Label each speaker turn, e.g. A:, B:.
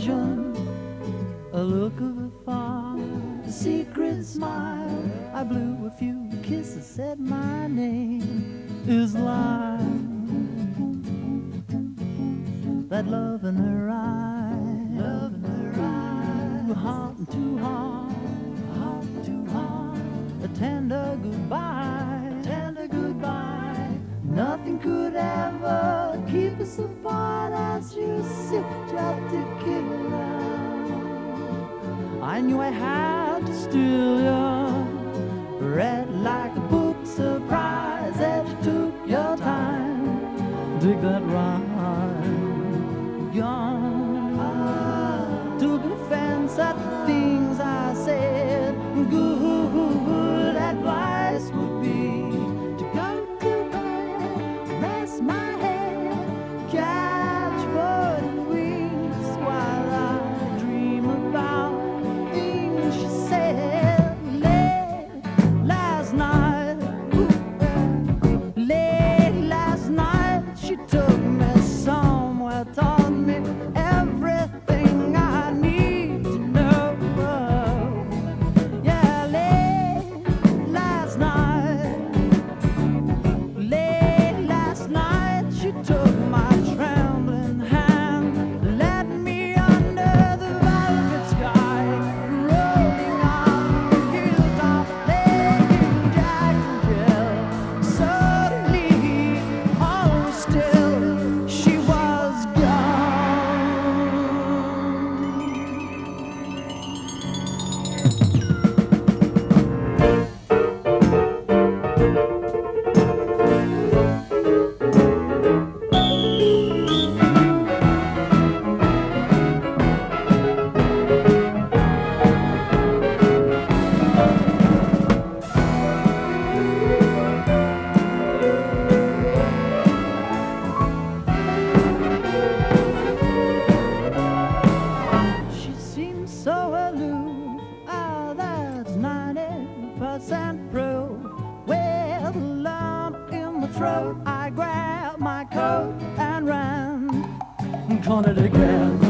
A: vision, a look of afar, a secret smile. I blew a few kisses, said my name is love. That love in her eyes, love in her eyes, too hot and too hard, hot and too hard. A tender goodbye, tender goodbye. Nothing could ever keep us apart as you sipped your tequila. I knew I had to steal you, read like a book, surprise that you took your time. Dig that rhyme, gone. Took offense at the things I said. Good advice would be to go to bed, rest my head, catch floating wings while I dream about things she said. Last night, late last night, she took me somewhere, taught me everything I need to know. Yeah, late last night, she took my trembling hand, led me under the velvet sky, rolling on the hilltop, playing Jack and Jill. Suddenly, all was still, she was gone. She seems so aloof, ah, that's 90% proof. With a lump in the throat, I grabbed my coat and ran. Caught it again.